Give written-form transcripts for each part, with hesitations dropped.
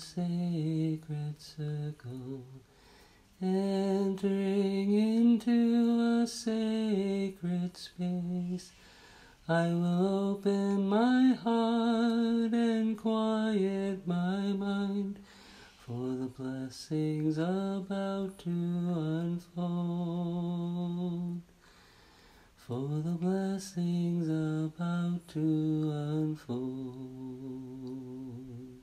sacred circle, entering into a sacred space. I will open my heart and quiet my mind for the blessings about to unfold. For the blessings about to unfold.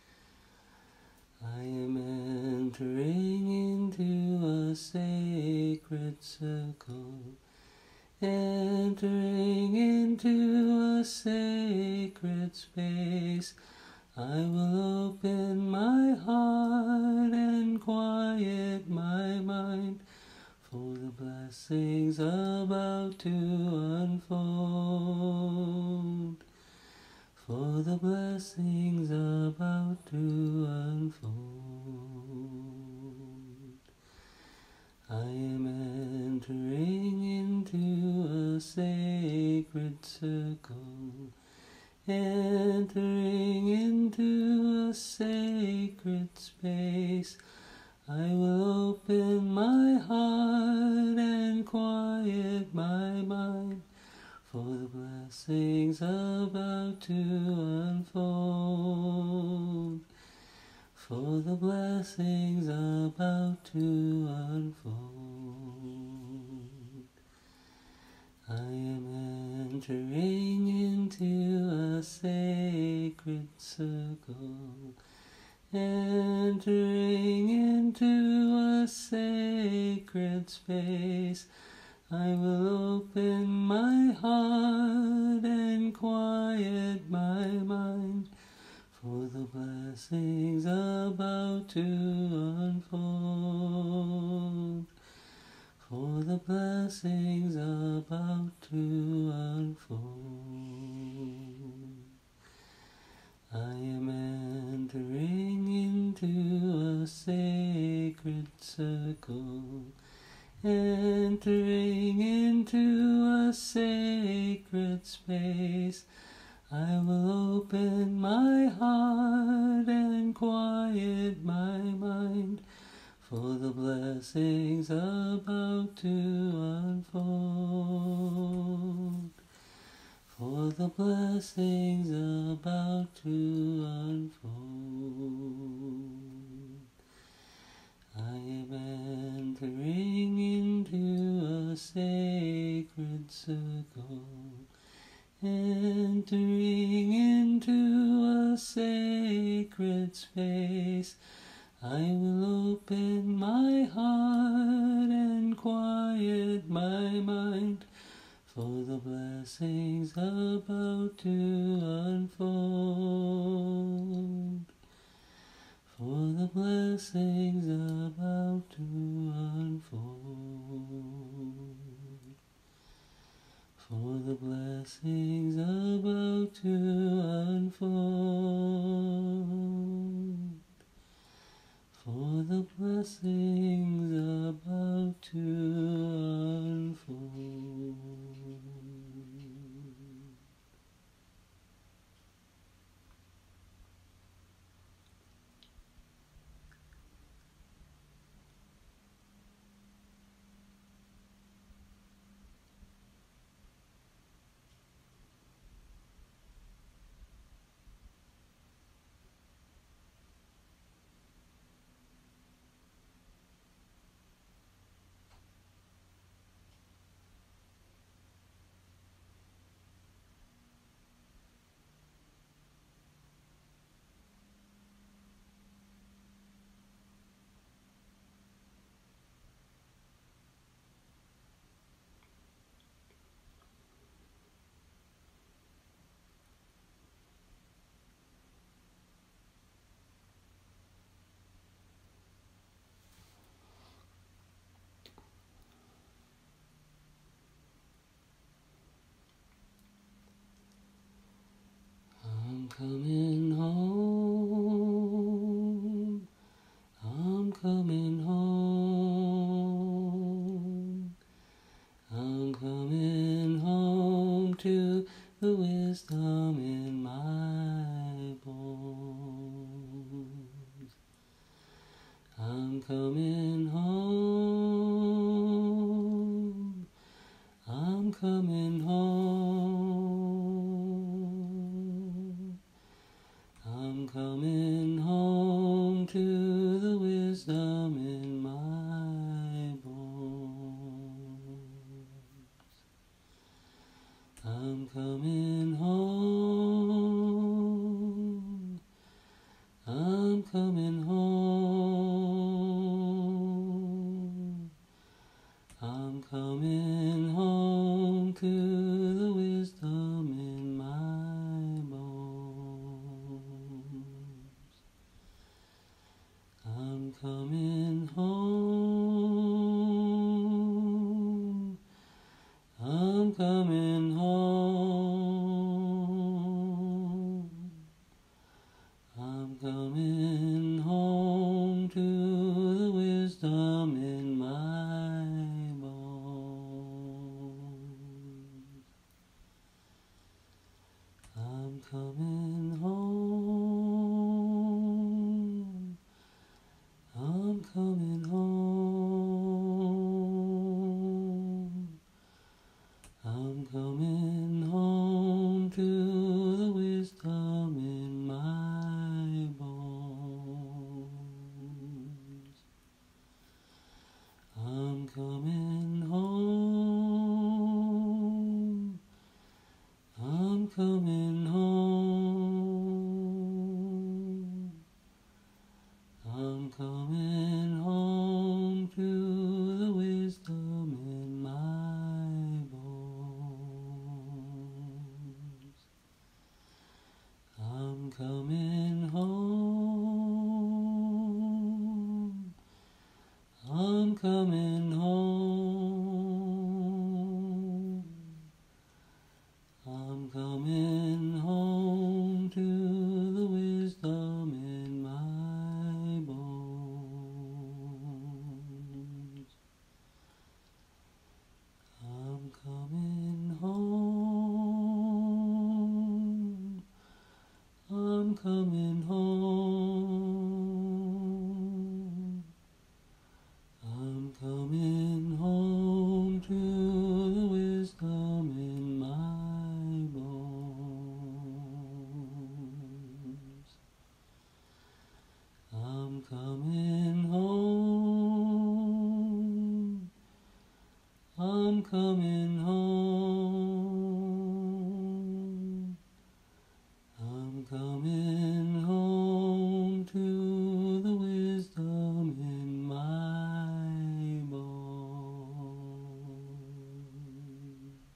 I am entering into a sacred circle, entering into a sacred space. I will open my heart and quiet my mind for the blessings about to unfold. For the blessings about to unfold. I am entering into a sacred circle, entering into a sacred space. I will open my heart and quiet my mind for the blessings about to unfold. For the blessings about to unfold. I am entering into a sacred circle, entering into a sacred space. I will open my heart and quiet my mind for the blessings about to unfold. For the blessings about to unfold. I am entering into a sacred circle, entering into a sacred space. I will open my heart and quiet my mind for the blessings about to unfold. For the blessings about to unfold. I am entering into a sacred circle, entering into a sacred space. I will open my heart and quiet my mind for the blessings about to unfold. For the blessings about to unfold. For the blessings about to unfold. For the blessings about to unfold. I'm coming home, I'm coming home, I'm coming home to the wisdom in my bones. coming home. I'm coming home to the wisdom in my bones. I'm coming home. I'm coming home. I'm coming home to the wisdom in my bones. I'm coming home. I'm coming home. I'm coming home to the wisdom in my bones. I'm coming home. I'm coming home. I'm coming home to the wisdom in my bones. I'm coming home. I'm coming home. I'm coming home to the wisdom in my bones. I'm coming home. I'm coming home. I'm coming home to the wisdom in my bones. I'm coming home. I'm coming home. I'm coming home to the wisdom in my bones. I'm coming home. I'm coming home. I'm coming home to the wisdom in my bones.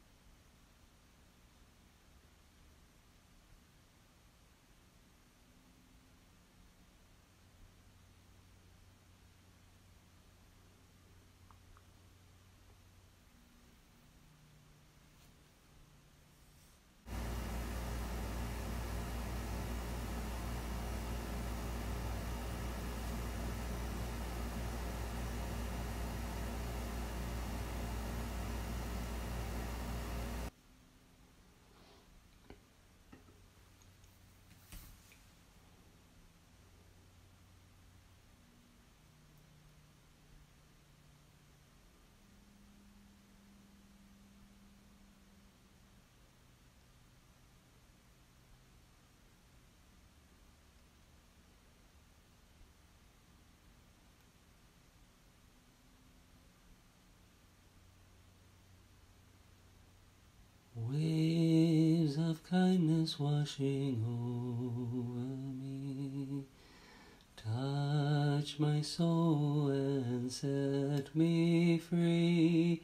Waves of kindness washing over me, touch my soul and set me free.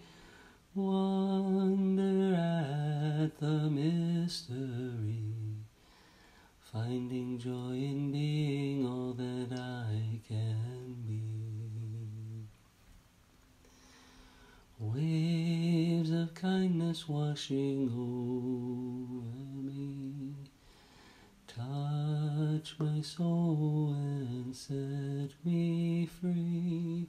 Wonder at the mystery, finding joy in being all that I can be. Waves of kindness washing over me, touch my soul and set me free.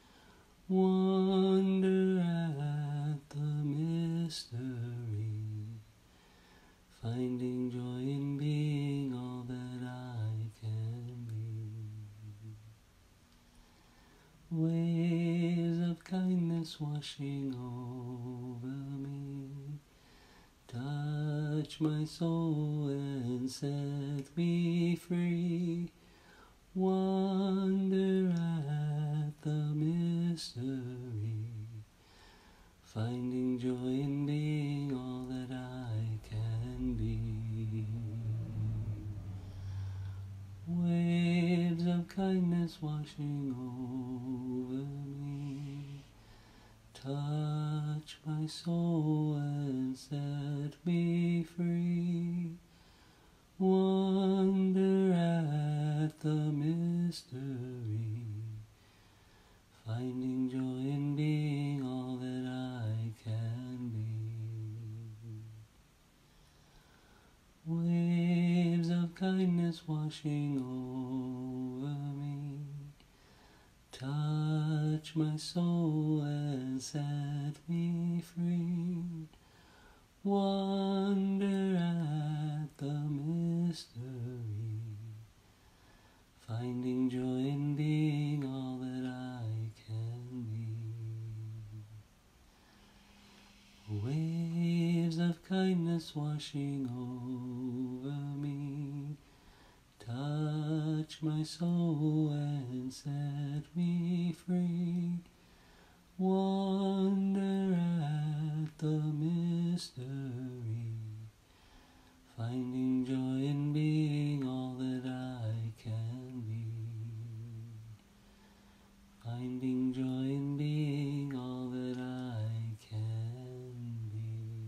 Wonder at the mystery, finding joy in being all that I can be. Waves of kindness washing over me, touch my soul and set me free. Wonder at the mystery, finding joy in being all that I can be. Waves of kindness washing over me, touch my soul and set me free. Wonder at the mystery, finding joy in being all that I can be. Waves of kindness washing over me, touch my soul and set me free. Wonder at the mystery, finding joy in being all that I can be. Waves of kindness washing over me, touch my soul and set me free. Wonder at the mystery, finding joy in being all that I can be. Finding joy in being all that I can be.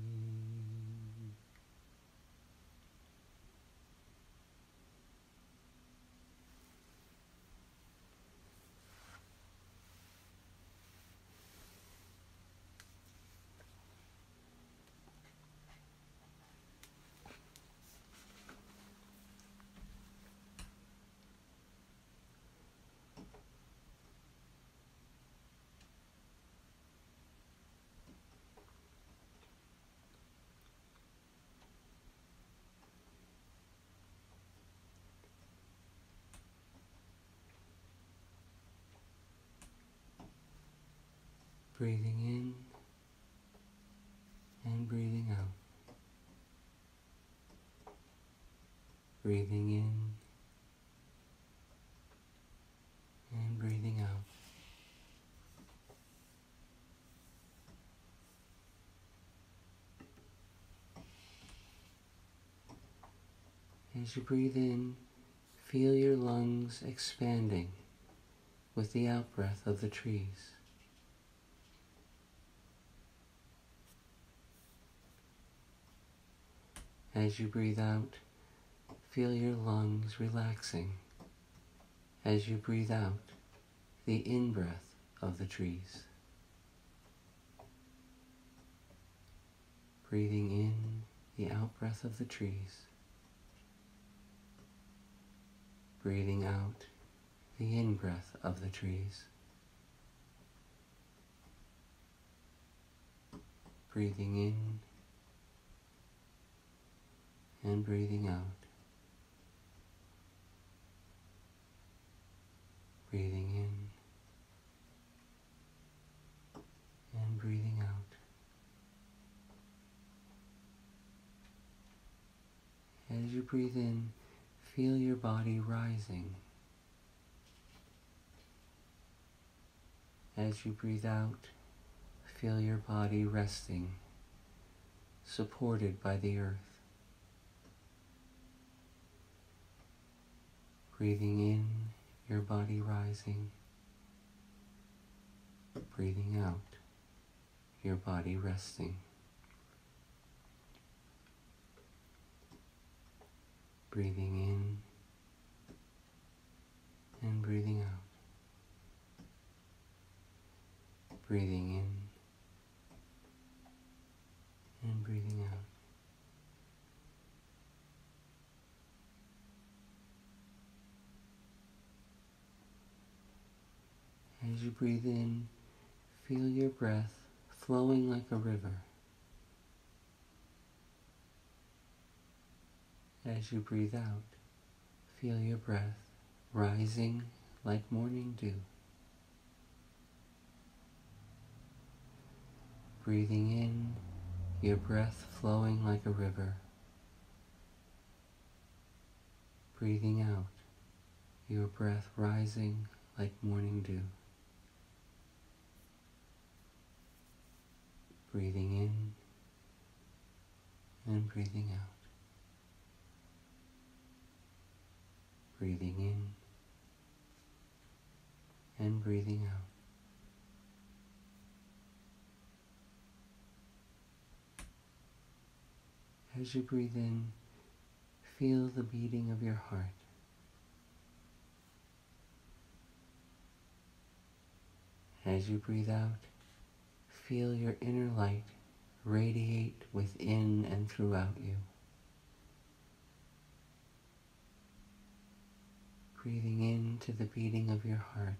Breathing in and breathing out. Breathing in and breathing out. As you breathe in, feel your lungs expanding with the out-breath of the trees. As you breathe out, feel your lungs relaxing as you breathe out the in-breath of the trees. Breathing in the out-breath of the trees. Breathing out the in-breath of the trees. Breathing in and breathing out. Breathing in and breathing out. As you breathe in, feel your body rising. As you breathe out, feel your body resting, supported by the earth. Breathing in, your body rising. Breathing out, your body resting. Breathing in and breathing out. Breathing in and breathing out. As you breathe in, feel your breath flowing like a river. As you breathe out, feel your breath rising like morning dew. Breathing in, your breath flowing like a river, breathing out, your breath rising like morning dew. Breathing in and breathing out. Breathing in and breathing out. As you breathe in, feel the beating of your heart. As you breathe out, feel your inner light radiate within and throughout you. Breathing into the beating of your heart.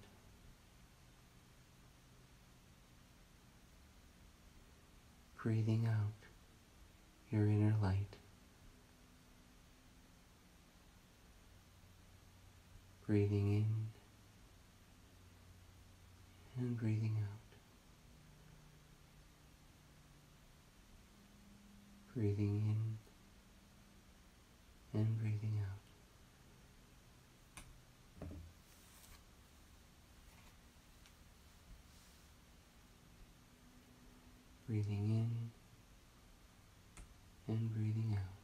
Breathing out your inner light. Breathing in and breathing out. Breathing in and breathing out. Breathing in and breathing out.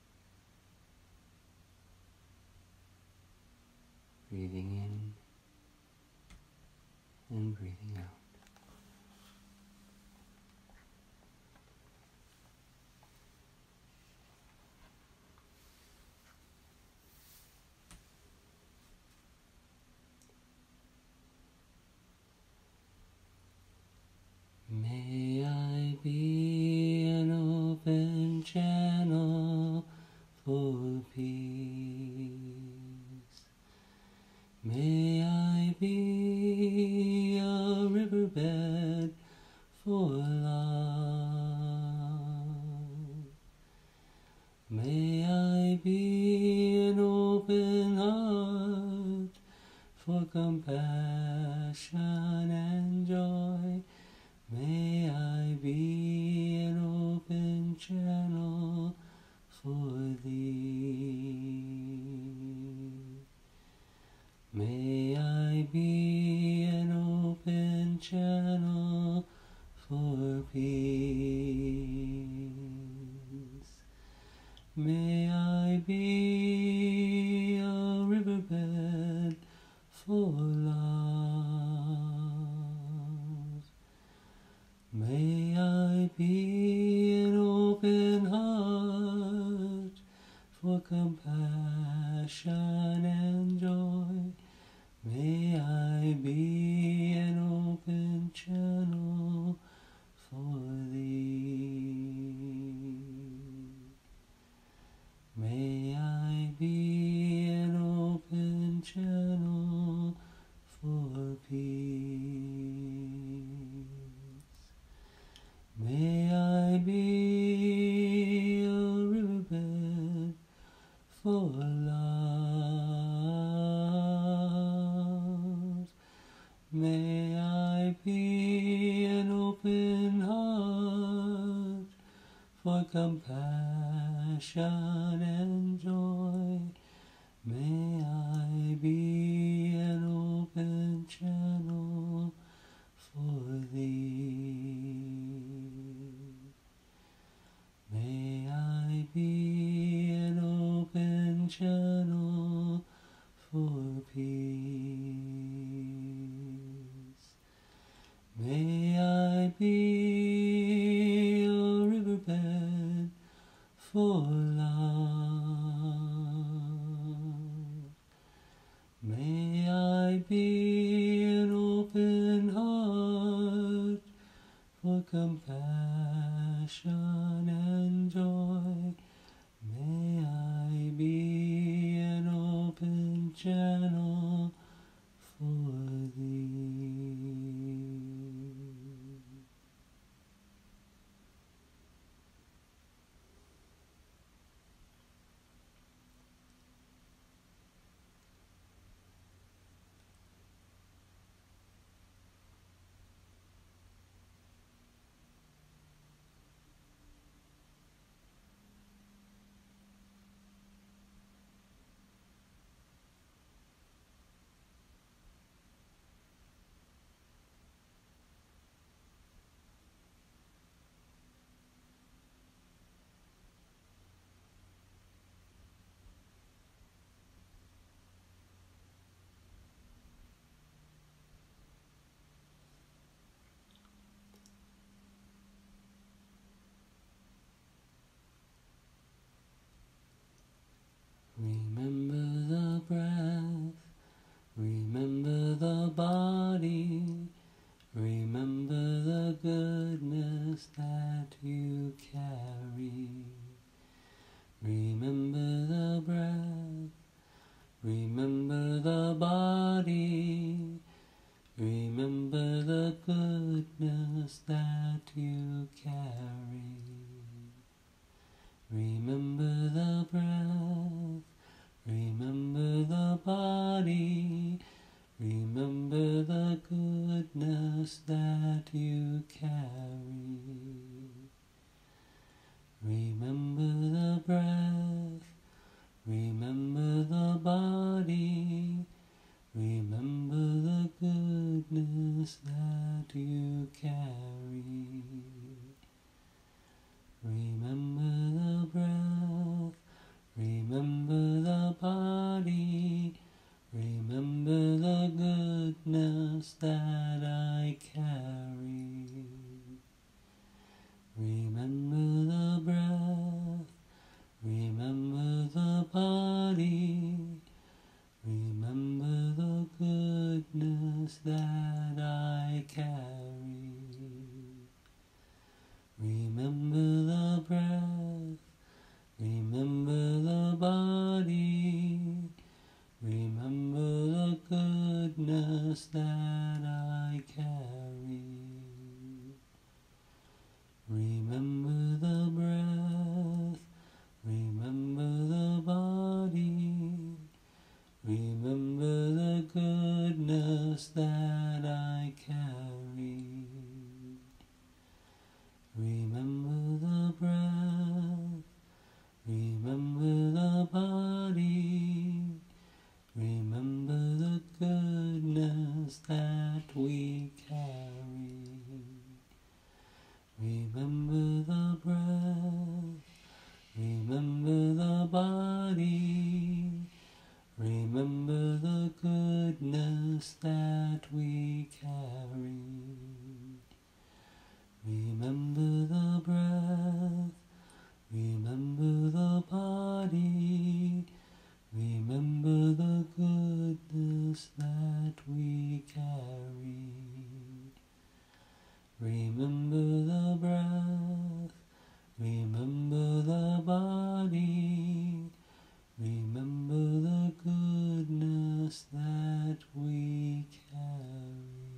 Breathing in and breathing out. May I be an open channel for peace. May I be a riverbed for love. May I be an open heart for compassion and joy. May I be an open channel for thee. May I be an open channel for peace. May I be a riverbed for love. May I be an open heart for compassion and joy. May I be an open channel for thee. May I be an open channel for peace. May I be a riverbed for love. May I be an open heart for compassion and joy. May I be an open channel for thee. May I be an open channel for peace. May I be a riverbed for love. May I be an open heart for compassion and joy. May I be an open channel for thee. carry. Remember the breath, remember the body, remember the goodness that you carry. Remember the breath, remember the body, remember the goodness that you carry. Remember the breath, remember the body, remember the goodness that you carry. Remember the breath, remember the body, remember the goodness that I carry. Remember the breath, remember the body, remember the goodness that I carry. Remember the breath, remember the body, remember the goodness that I carry. Remember the breath, remember the body, remember the goodness that I carry. Remember the breath, remember the body, remember the goodness that we carry. Remember the breath, remember the body, remember the goodness that we carry. Remember the breath, remember the body, remember the goodness that we carry. Remember the breath, remember the body, remember the goodness that we carry.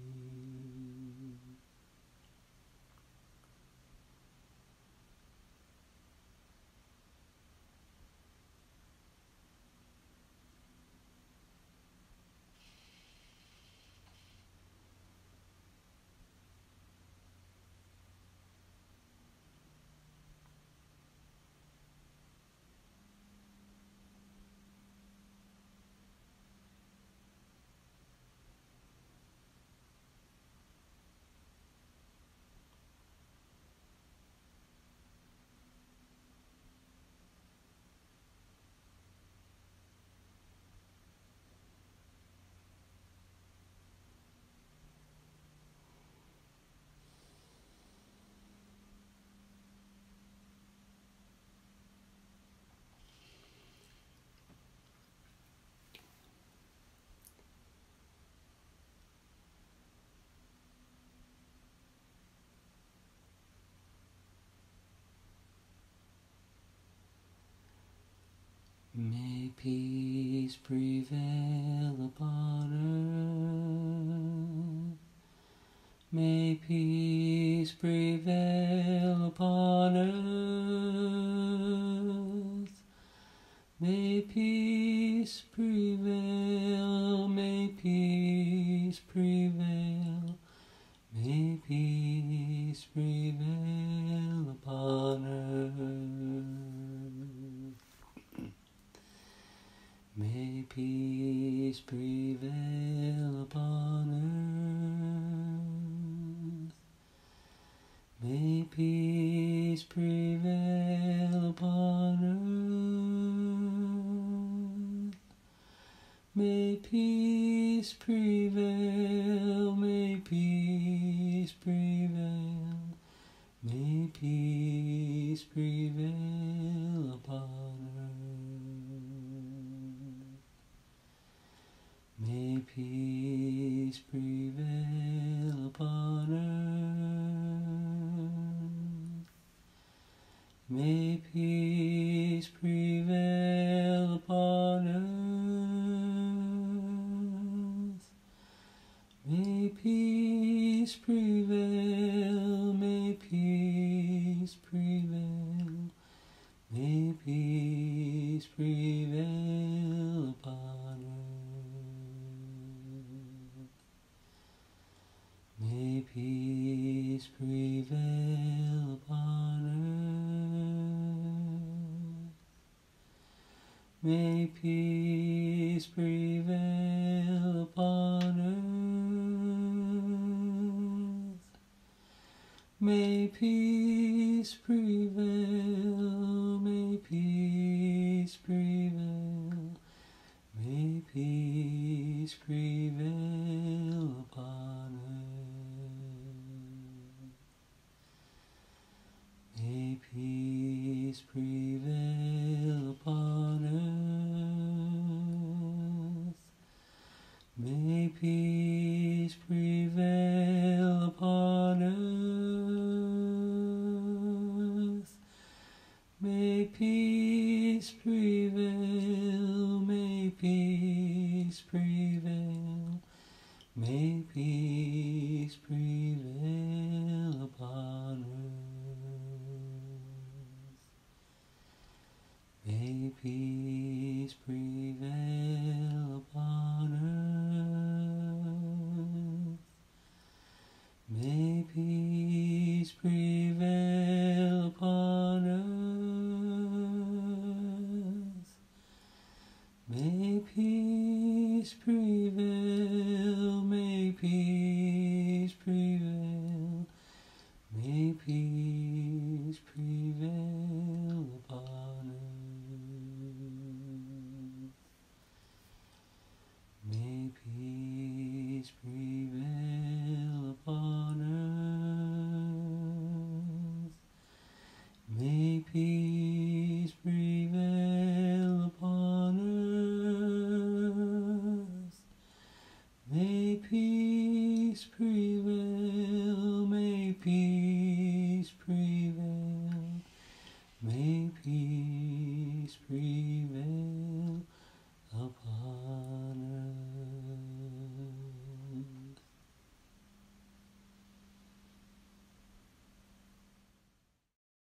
May peace prevail upon earth. May peace prevail upon earth. May peace prevail, may peace prevail, may peace prevail upon earth. May peace prevail upon earth. May peace prevail upon earth. May peace prevail, may peace prevail, may peace prevail upon earth. May peace prevail upon earth. May peace prevail upon earth. May peace prevail, may peace prevail, may peace prevail upon earth. May peace prevail upon earth. May peace prevail upon earth. May peace prevail, may peace prevail, may peace prevail upon earth. May peace prevail upon earth. May peace prevail upon earth. May peace prevail, may peace prevail, may peace prevail upon earth. May peace prevail upon earth. May peace prevail upon earth. May peace prevail, may peace prevail, may peace prevail upon earth. May peace prevail upon earth. May peace prevail upon earth. May peace prevail, may peace prevail, may peace prevail.